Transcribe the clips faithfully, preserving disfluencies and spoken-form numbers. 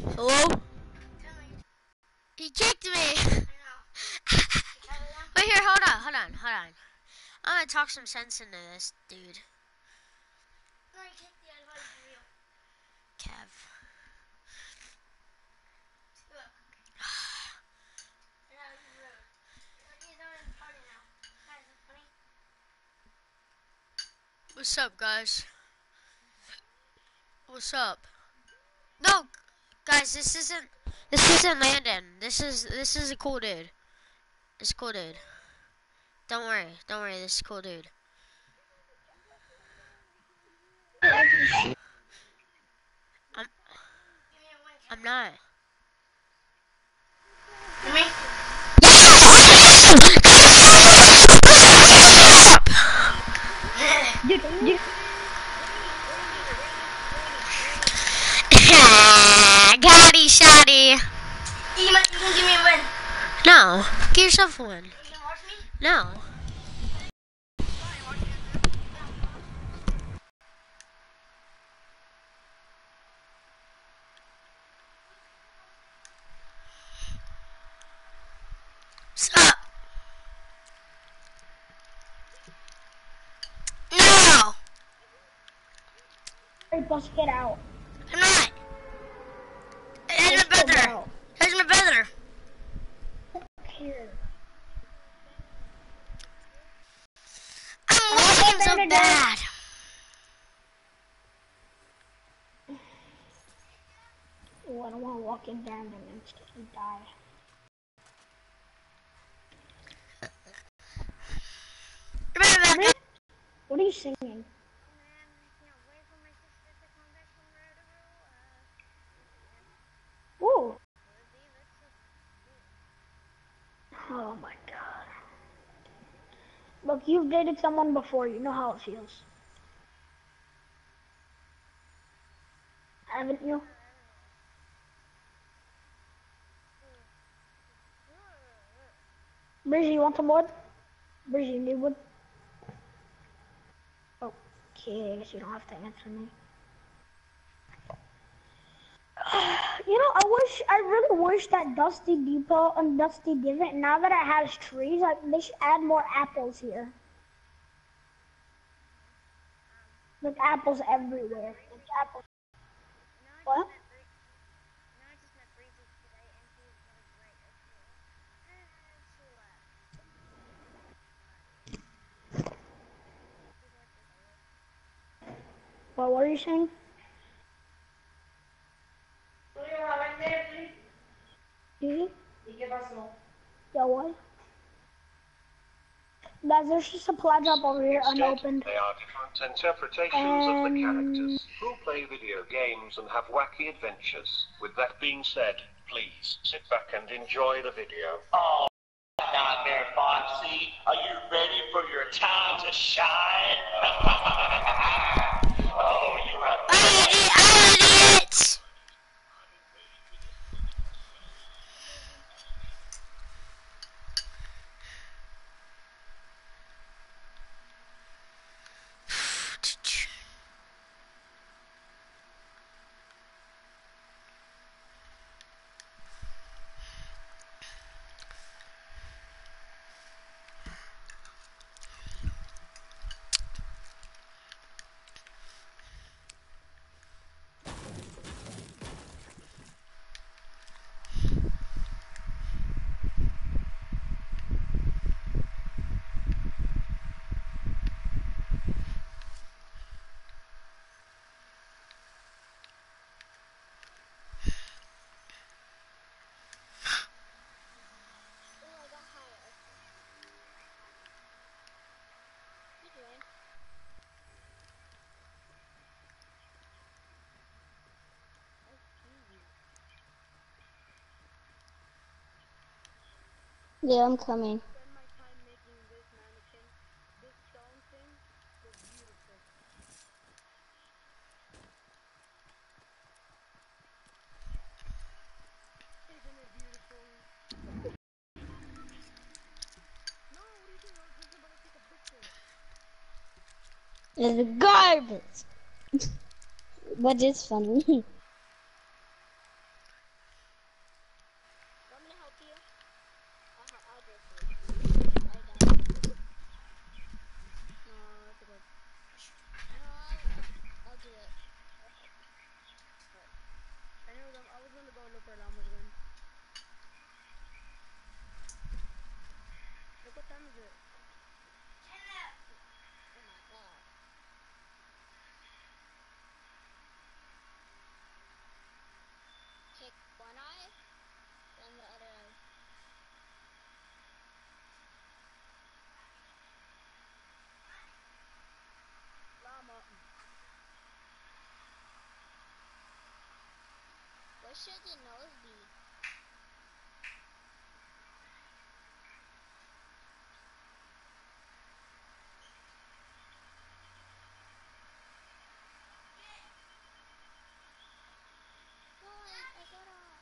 Hello? He kicked me! Wait here, hold on, hold on, hold on. I'm gonna talk some sense into this dude. Kev. What's up, guys? What's up? No, guys, this isn't. This isn't Landon. This is this is a cool dude. This is a cool dude. Don't worry, don't worry. This is a cool dude. I'm. I'm not. Me? You, you, Gotty shotty. You might you can give me a win. No, give yourself a win. You can watch me? No. Stop. No. hey, bust get out. I'm not. Here's my Bust get brother. out. Here's my brother. Here. I'm losing so better bad. Oh, I don't want to walk in there and then instantly die. Remember that? What are you singing? Ooh. Oh my god. Look, you've dated someone before, you know how it feels. Haven't you? Brizzy, you want some wood? Brizzy, you need wood? Okay, I guess you don't have to answer me. You know, I wish, I really wish that Dusty Depot and Dusty Divot, now that it has trees, like, they should add more apples here. Like, apples everywhere. Like, apples. What? Well, what are you saying? Mm-hmm. Yeah, what? Guys, there's just a supply drop over here unopened. They are different interpretations of the characters who play video games and have wacky adventures. With that being said, please sit back and enjoy the video. Oh, Nightmare Foxy, are you ready for your time to shine? Oh, you're a I'm an idiot. Yeah, I'm coming. It's garbage. But it's funny. shaking nosebleed. No, I, I got off.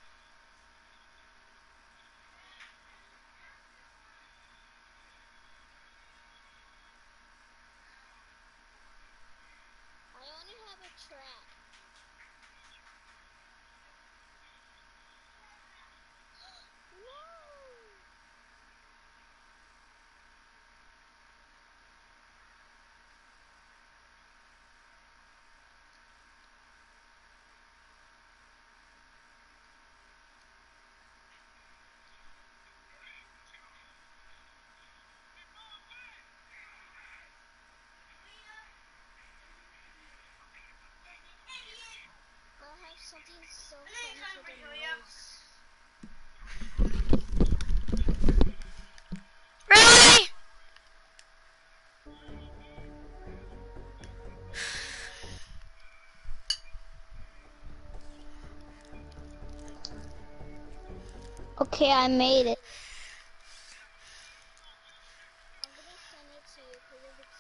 I only have a trap. No! I have something so funny for the nose. Really? Okay, I made it. I'm gonna send it to you because if it's